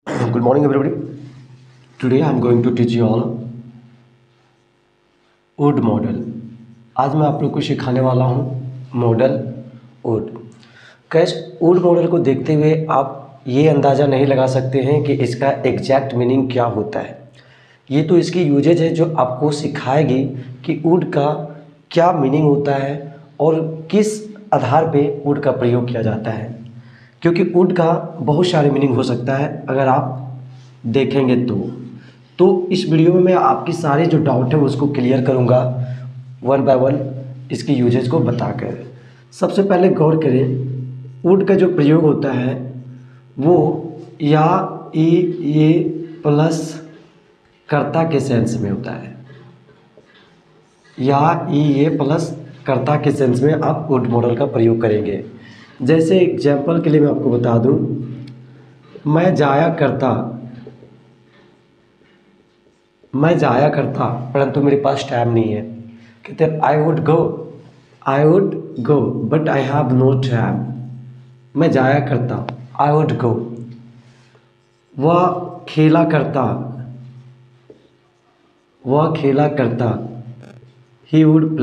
Good morning, everybody. Today I'm going to teach you all would modal. आज मैं आप लोग को सिखाने वाला हूँ मॉडल वुड। कैश वुड मॉडल को देखते हुए आप ये अंदाज़ा नहीं लगा सकते हैं कि इसका एग्जैक्ट मीनिंग क्या होता है। ये तो इसकी यूजेज है जो आपको सिखाएगी कि वुड का क्या मीनिंग होता है और किस आधार पे वुड का प्रयोग किया जाता है, क्योंकि वुड का बहुत सारे मीनिंग हो सकता है अगर आप देखेंगे तो इस वीडियो में मैं आपकी सारी जो डाउट है उसको क्लियर करूंगा वन बाय वन, इसकी यूजेज को बताकर। सबसे पहले गौर करें, वुड का जो प्रयोग होता है वो या ई ये प्लस कर्ता के सेंस में होता है। या ई ये प्लस कर्ता के सेंस में आप वुड मॉडल का प्रयोग करेंगे। जैसे एग्जाम्पल के लिए मैं आपको बता दूं, मैं जाया करता परंतु मेरे पास टाइम नहीं है। कहते हैं I would go but I have no time. मैं जाया करता, आई वुड गो। वह खेला करता, ही वुड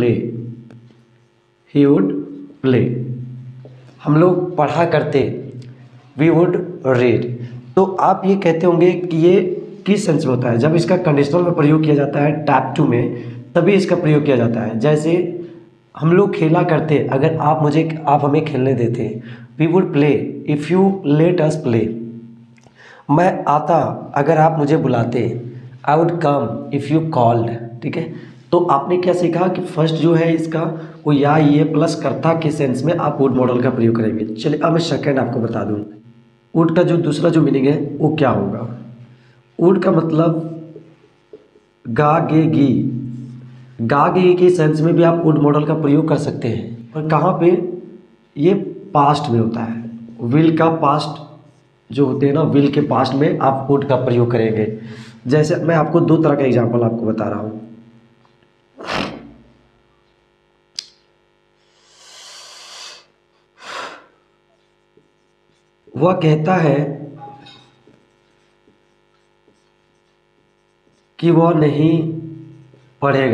प्ले। हम लोग पढ़ा करते, वी वुड रीड। तो आप ये कहते होंगे कि ये किस सेंस में होता है। जब इसका कंडीशनल में प्रयोग किया जाता है टाइप 2 में, तभी इसका प्रयोग किया जाता है। जैसे हम लोग खेला करते, अगर आप हमें खेलने देते, we would play if you let us play. मैं आता अगर आप मुझे बुलाते, I would come if you called. ठीक है, तो आपने क्या सीखा कि फर्स्ट जो है इसका वो या ये प्लस कर्ता के सेंस में आप वुड मॉडल का प्रयोग करेंगे। चलिए अब मैं सेकंड आपको बता दूं, वुड का जो दूसरा जो मीनिंग है वो क्या होगा। वुड का मतलब गा गे गी के सेंस में भी आप वुड मॉडल का प्रयोग कर सकते हैं। और कहाँ पे, ये पास्ट में होता है। विल का पास्ट जो होते हैं ना, विल के पास्ट में आप वुड का प्रयोग करेंगे। जैसे मैं आपको दो तरह का एग्जांपल आपको बता रहा हूँ। वह कहता है कि वह नहीं पढ़ेगा।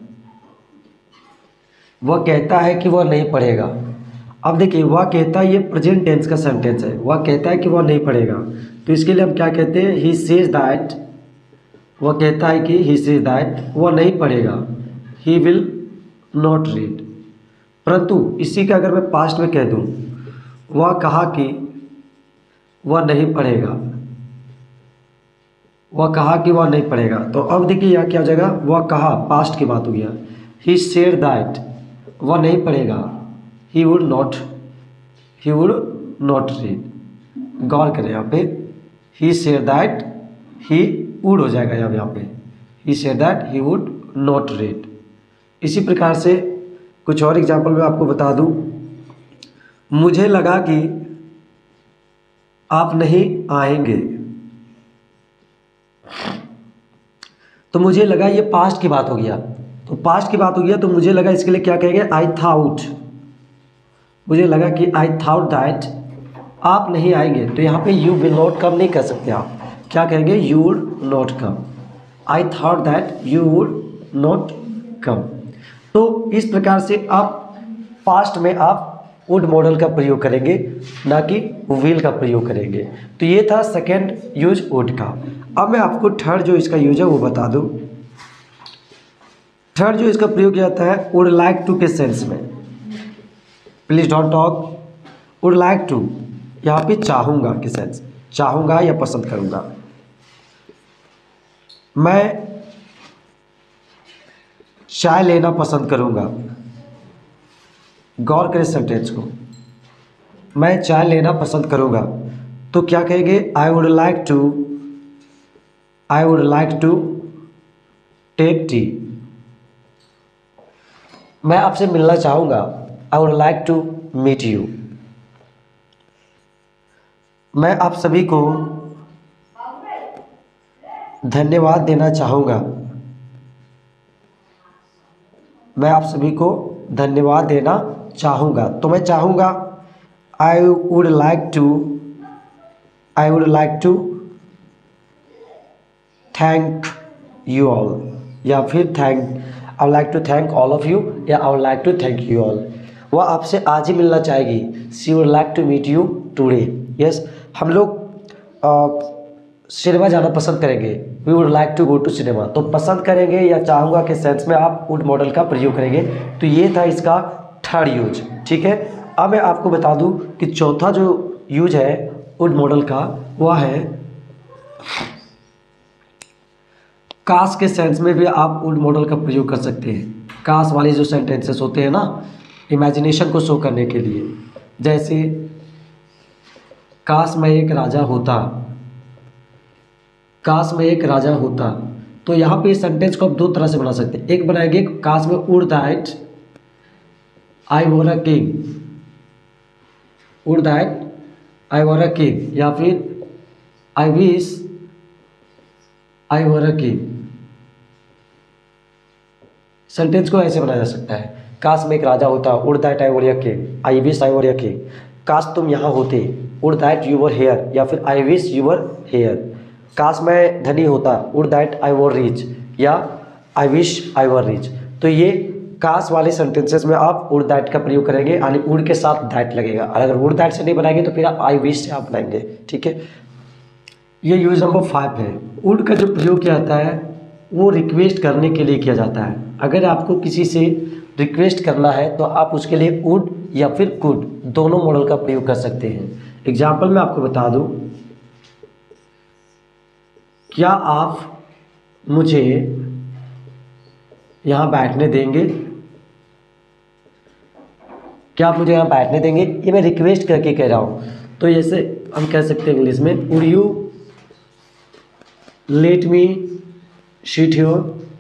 अब देखिए, वह कहता है, ये प्रेजेंट टेंस का सेंटेंस है। वह कहता है कि वह नहीं पढ़ेगा, तो इसके लिए हम क्या कहते हैं, ही सेज दैट। वह कहता है कि ही सेज दैट वह नहीं पढ़ेगा, ही विल नॉट रीड। परंतु इसी का अगर मैं पास्ट में कह दूं, वह कहा कि वह नहीं पढ़ेगा, तो अब देखिए यहाँ क्या हो जाएगा, वह कहा पास्ट की बात हो गया। ही सेड दैट वह नहीं पढ़ेगा, ही वुड नॉट रीड। गौर करें यहाँ पे, he said that, he would हो जाएगा यहाँ पे, he said that he would not read. इसी प्रकार से कुछ और एग्जाम्पल मैं आपको बता दूं, मुझे लगा कि आप नहीं आएंगे। तो मुझे लगा, ये पास्ट की बात हो गया, तो मुझे लगा, इसके लिए क्या कहेंगे, आई थाउट। मुझे लगा कि आई थाउट दैट आप नहीं आएंगे, तो यहाँ पे यू विल नॉट कम नहीं कह सकते, आप क्या कहेंगे, you would not come. I thought that you would not come. तो इस प्रकार से आप पास्ट में आप वुड मॉडल का प्रयोग करेंगे, ना कि विल का प्रयोग करेंगे। तो ये था सेकेंड यूज वुड का। अब मैं आपको थर्ड जो इसका यूज है वो बता दूं। थर्ड जो इसका प्रयोग किया जाता है वुड लाइक टू के सेंस में। Please don't talk. Would like to यहाँ पे चाहूंगा के सेंस, चाहूंगा या पसंद करूंगा। मैं चाय लेना पसंद करूंगा। गौर करें सेंटेंस को, मैं चाय लेना पसंद करूंगा, तो क्या कहेंगे, I would like to take tea. मैं आपसे मिलना चाहूंगा, I would like to meet you. मैं आप सभी को धन्यवाद देना चाहूंगा, तो मैं चाहूंगा, I would like to thank you all, या फिर thank I would like to thank all of you, या I would like to thank you all. वह आपसे आज ही मिलना चाहेगी, she would like to meet you today. Yes, हम लोग सिनेमा जाना पसंद करेंगे, we would like to go to cinema. तो पसंद करेंगे या चाहूँगा के सेंस में आप वुड मॉडल का प्रयोग करेंगे। तो ये था इसका थर्ड यूज। ठीक है, अब मैं आपको बता दूं कि चौथा जो यूज है वुड मॉडल का वह है काश के सेंस में भी आप वुड मॉडल का प्रयोग कर सकते हैं। काश वाले जो सेंटेंसेस होते हैं ना, इमेजिनेशन को शो करने के लिए, जैसे काश मैं एक राजा होता, काश मैं एक राजा होता। तो यहाँ पे इस सेंटेंस को आप दो तरह से बना सकते हैं। एक बनाएंगे काश में would that I were a king, would that I were a king, या फिर I wish I were a king. Sentence को ऐसे बनाया जा सकता है, काश मैं एक राजा होता, would that I were a king, I wish I were a king. काश तुम यहाँ होते, would that you were here, या फिर I wish you were here. काश मैं धनी होता, would that I were rich, या I wish I were rich. तो ये काश वाले सेंटेंसेस में आप वुड दैट का प्रयोग करेंगे, यानी वुड के साथ दैट लगेगा। और अगर वुड दैट से नहीं बनाएंगे तो फिर आप आई विश से आप बनाएंगे। ठीक है, ये यूज नंबर 5 है। वुड का जो प्रयोग किया जाता है वो रिक्वेस्ट करने के लिए किया जाता है। अगर आपको किसी से रिक्वेस्ट करना है तो आप उसके लिए वुड या फिर कुड दोनों मॉडल का प्रयोग कर सकते हैं। एग्जाम्पल मैं आपको बता दूं, क्या आप मुझे यहाँ बैठने देंगे, क्या आप मुझे यहाँ बैठने देंगे, ये मैं रिक्वेस्ट करके कह रहा हूँ। तो जैसे हम कह सकते हैं इंग्लिश में, would you let me sit here,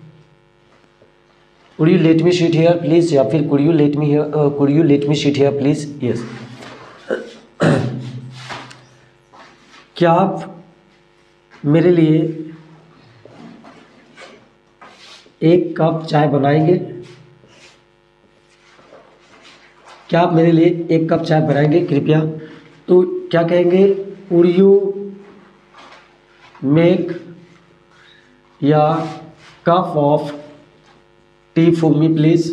would you let me sit here please, या फिर could you let me here, could you let me sit here please. Yes, क्या आप मेरे लिए एक कप चाय बनाएंगे, क्या आप मेरे लिए एक कप चाय बनाएंगे कृपया। तो क्या कहेंगे, would you make a cup of tea for me please.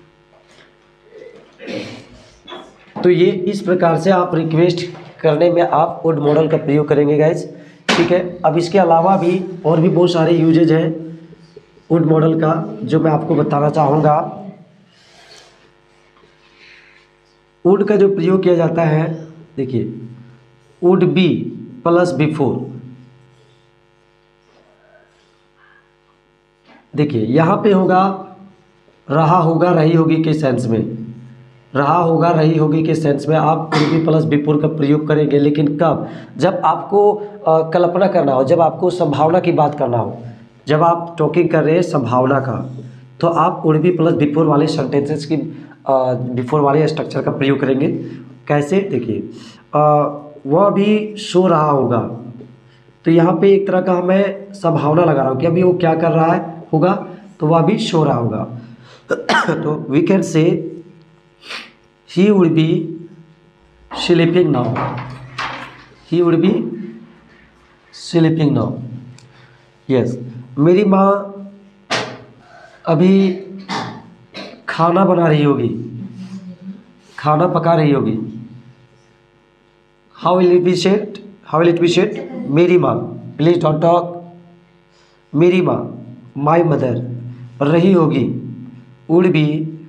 तो ये इस प्रकार से आप रिक्वेस्ट करने में आप वुड मॉडल का प्रयोग करेंगे गाइस। ठीक है, अब इसके अलावा भी और भी बहुत सारे यूजेज हैं वुड मॉडल का जो मैं आपको बताना चाहूँगा। वुड का जो प्रयोग किया जाता है, देखिए वुड बी प्लस बिफोर। देखिए यहाँ पे होगा रहा होगा रही होगी के सेंस में, रहा होगा रही होगी के सेंस में आप वुड बी प्लस बिफोर का प्रयोग करेंगे। लेकिन कब, जब आपको कल्पना करना हो, जब आपको संभावना की बात करना हो, जब आप टॉकिंग कर रहे हैं संभावना का, तो आप वुड बी प्लस बिफोर वाले सेंटेंसेस की बिफोर वाले स्ट्रक्चर का प्रयोग करेंगे। कैसे, देखिए वह भी सो रहा होगा। तो यहाँ पे एक तरह का मैं संभावना लगा रहा हूँ कि अभी वो क्या कर रहा है होगा, तो वह भी सो रहा होगा। तो we can say he would be sleeping now, he would be sleeping now. Yes, मेरी माँ अभी खाना बना रही होगी, खाना पका रही होगी। How will it be said, how will it be said, मेरी माँ, प्लीज डोंट टॉक, मेरी माँ माई मदर रही होगी, would be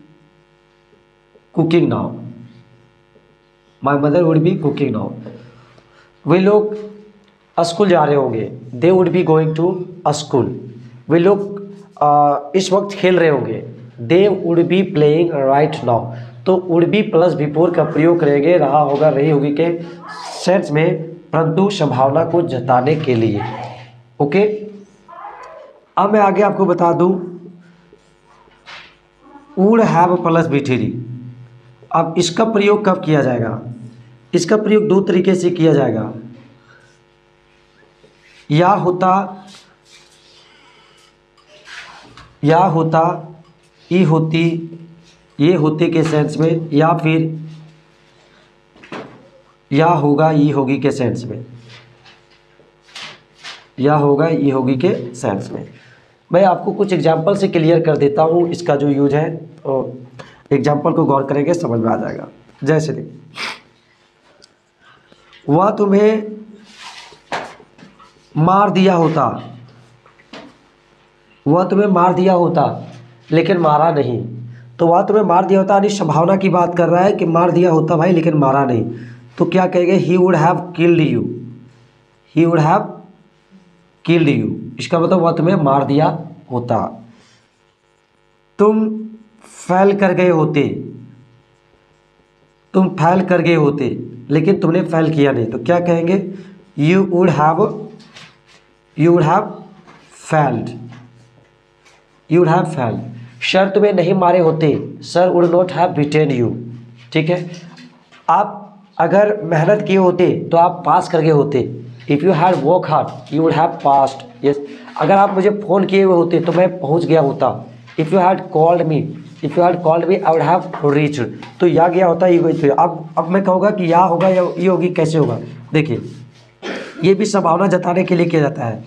cooking now, my mother would be cooking now. वे लोग स्कूल जा रहे होंगे, they would be going to school. वे लोग इस वक्त खेल रहे होंगे, they would be playing right now. तो वुड बी प्लस बिफोर का प्रयोग करेंगे रहा होगा रही होगी के सेंस में, परंतु संभावना को जताने के लिए। ओके, अब मैं आगे आपको बता दूं, would have plus V three. अब इसका प्रयोग कब किया जाएगा, इसका प्रयोग दो तरीके से किया जाएगा। या होता ई होती ये होते के सेंस में, या फिर या होगा ई होगी के सेंस में, या होगा ये होगी के सेंस में। मैं आपको कुछ एग्जाम्पल से क्लियर कर देता हूँ इसका जो यूज है, और एग्जाम्पल को गौर करेंगे समझ में आ जाएगा। जैसे देखिए, वह तुम्हें मार दिया होता, वह तुम्हें मार दिया होता लेकिन मारा नहीं। तो वह तुम्हें मार दिया होता यानी संभावना की बात कर रहा है कि मार दिया होता भाई लेकिन मारा नहीं। तो क्या कहेंगे, he would have killed you, he would have killed you. इसका मतलब वह तुम्हें मार दिया होता। तुम फैल कर गए होते, तुम फैल कर गए होते लेकिन तुमने फैल किया नहीं। तो क्या कहेंगे, you would have failed, you would have failed. Sir तुम्हें नहीं मारे होते, sir would not have beaten you. ठीक है, आप अगर मेहनत किए होते तो आप पास कर गए होते। If you had work hard you would have passed. Yes, अगर आप मुझे फ़ोन किए हुए होते तो मैं पहुंच गया होता। If you had called me I would have reached. तो या गया होता ये गई। अब मैं कहूँगा कि या होगा या ये होगी, कैसे होगा देखिए, ये भी संभावना जताने के लिए किया जाता है।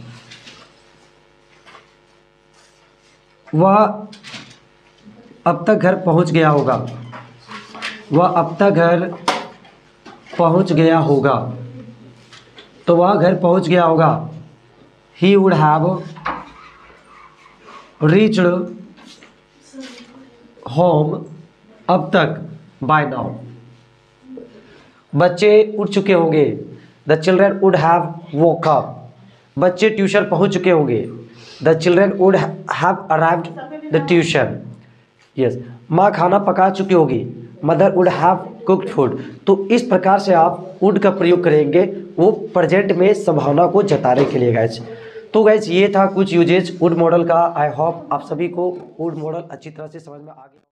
वह अब तक घर पहुंच गया होगा, वह अब तक घर पहुंच गया होगा। तो वह घर पहुंच गया होगा, he would have reached home अब तक बाय नाउ। बच्चे उठ चुके होंगे, the children would have woke up. बच्चे ट्यूशन पहुंच चुके होंगे, the children would have arrived the tuition. Yes, माँ खाना पका चुकी होगी, mother would have cooked food. तो इस प्रकार से आप वुड का प्रयोग करेंगे वो प्रेजेंट में संभावना को जताने के लिए गाइज। तो गाइज ये था कुछ यूजेज वुड मॉडल का। आई होप आप सभी को वुड मॉडल अच्छी तरह से समझ में आ गया।